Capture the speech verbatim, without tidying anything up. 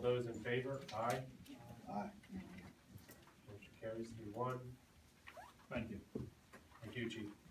those in favor? Aye. Aye. Motion carries three one. Thank you. Thank you, Chief.